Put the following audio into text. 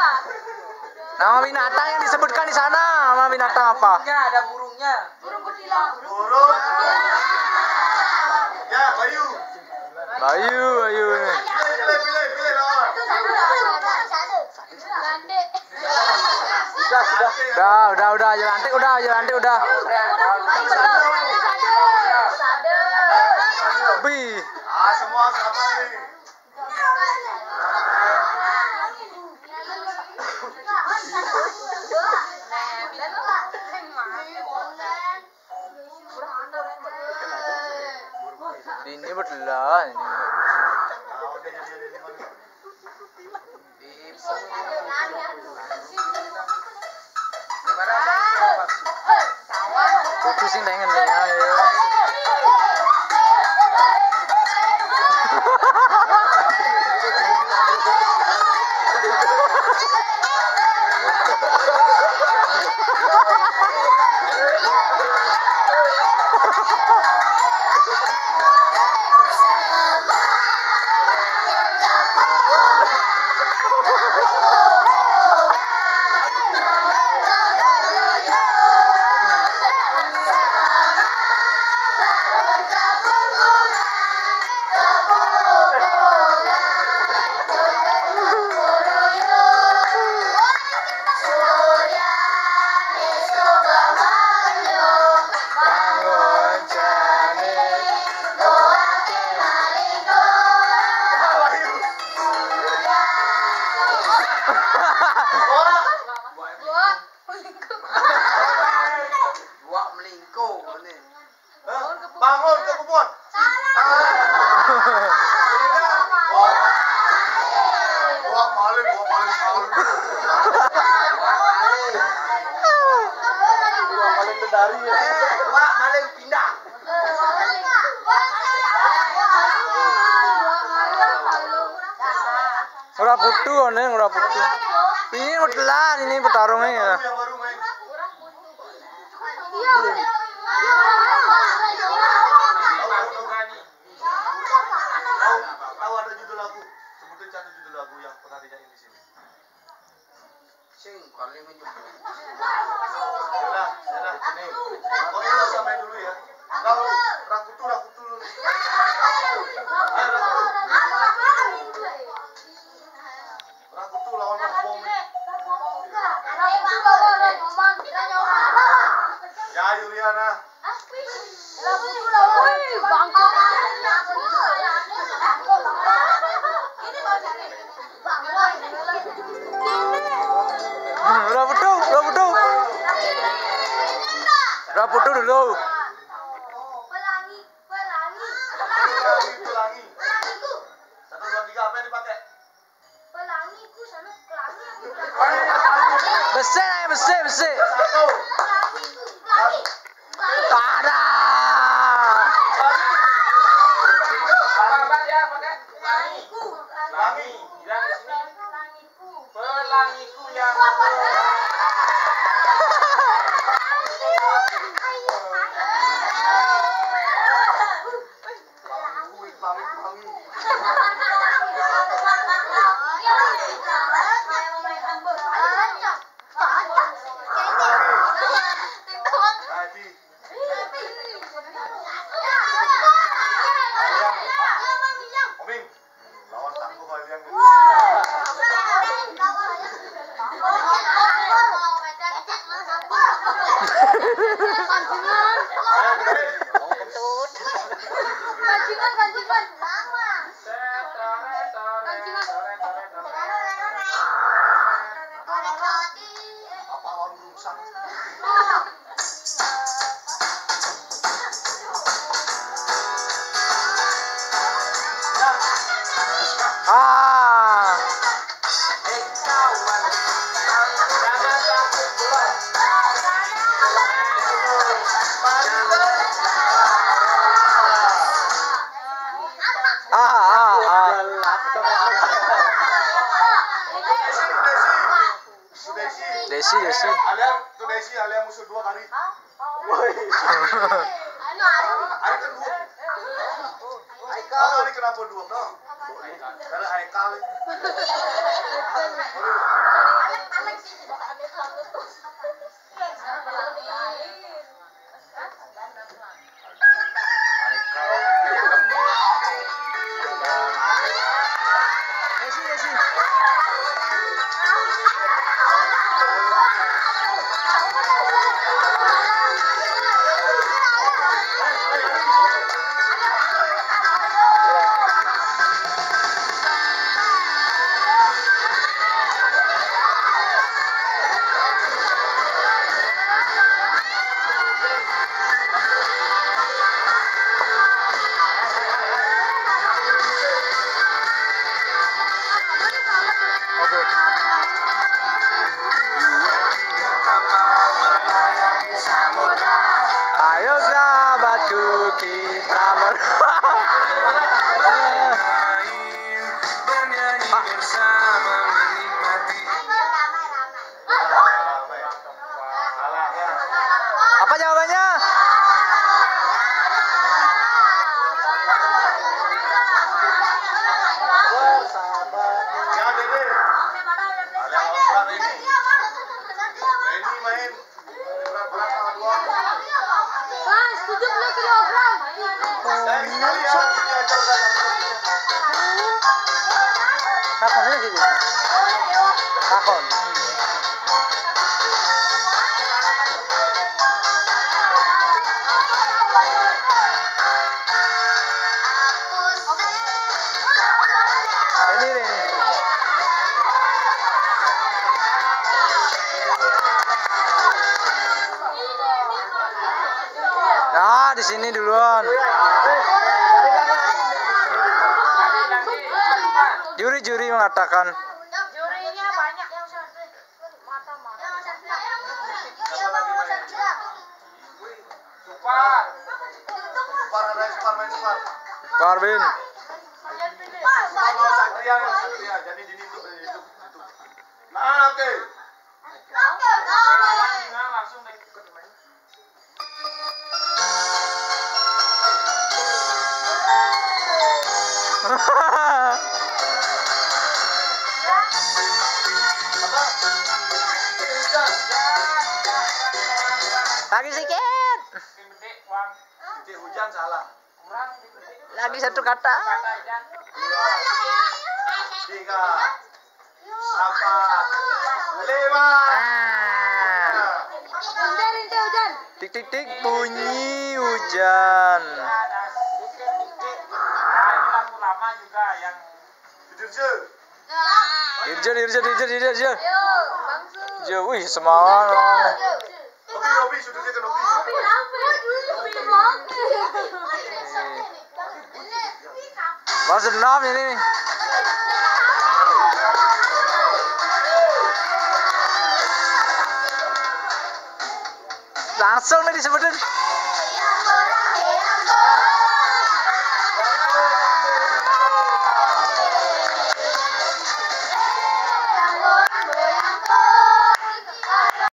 Nama binatang yang disebutkan di sana, nama binatang apa? Ada burungnya. Burung kutilang. Burung. Ya, Bayu. Bayu. Pilih lawan. Gandek. Udah, jelantik udah. Bi. Semua siapa nih? Ini betulan ini. Kudu sing pengen ya. Bangun ke kebun. Gua maling. Maling dari ya. Gua maling pindah. Ora putu nih, ora putu. Ini betulan, ini petarungnya ya. Yang baru main. Tahu ada judul lagu? Sebutin satu judul lagu yang pernah dinyanyiin di sini. Sing kali menyebut. Sudah, ini. Oke, nggak usah main dulu ya. Kalau rakutu dulu. Rakutu lawan Bom. Ya, Yuliana. Raputu dulu. Pelangi. 1, 2, 3 apa yang dipakai? Pelangiku sana pelangi. Besi. 1. Ada. Apa dia pakai? Pelangi. Yang di sini Pelangiku. pelangiku yang Pelangi. Oming. Lawan tangguh kalian. Kancingan. Apa lawan rusang? Desi. Alia musuh 2 kali. Woi. Ari kan 2. Ari kenapa 2 dong? Karena Haikal. Ayo sahabatku kita bermain, bernyanyi bersama menikmati. Apa jawabannya? Jangan Dede. Ada orang ini. Ini main berat-berat sama dua. Mas, 70 kilogram. Saya sekali ya diajarkan. Takon aja gitu. Takon. Ini nih. Nah, di sini duluan. Juri-juri mengatakan Jurinya banyak yang mata-mata. Supar. Separ ada yang separ main separ. Parvin. Kalau Satria yang Satria jadi di itu. Nah, oke. Langsung deh. Lagi sedikit. Gede uang. Titik hujan salah. Kurang gede. Lagi satu kata. Kata aja. 2, 3, 4, 5. Ah. Hujan, hujan. Tik tik tik bunyi hujan. Nah, ini lampu lama juga yang Dirje. Irjen. Ayo, langsung. Jo, wih semangat. Nobi sudutnya ke Nobi. Balas dendam ini. Langsung nih disebutin.